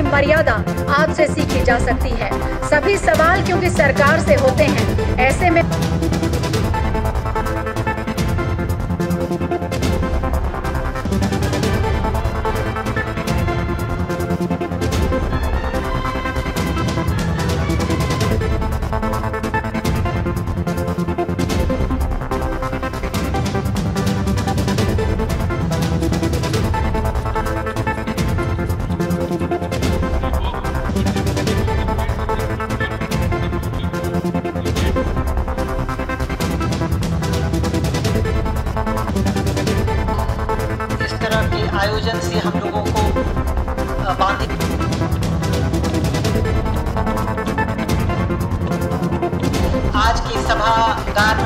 मर्यादा आपसे सीखी जा सकती है। सभी सवाल क्योंकि सरकार से होते हैं, ऐसे में आयोजन से हम लोगों को बांधे। आज की सभागार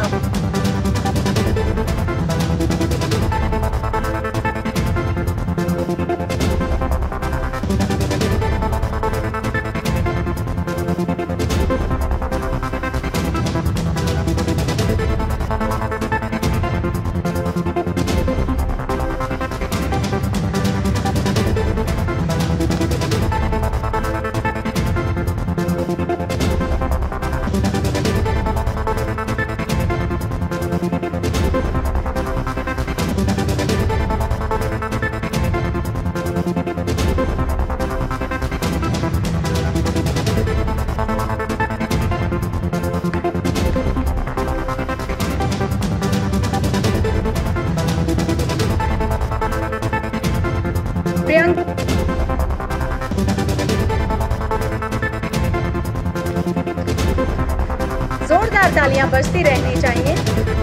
जोरदार तालियां बजती रहनी चाहिए।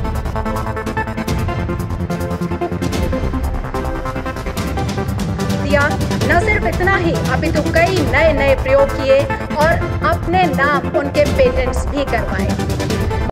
न सिर्फ इतना ही, अपितु कई नए प्रयोग किए और अपने नाम उनके पेटेंट्स भी करवाए।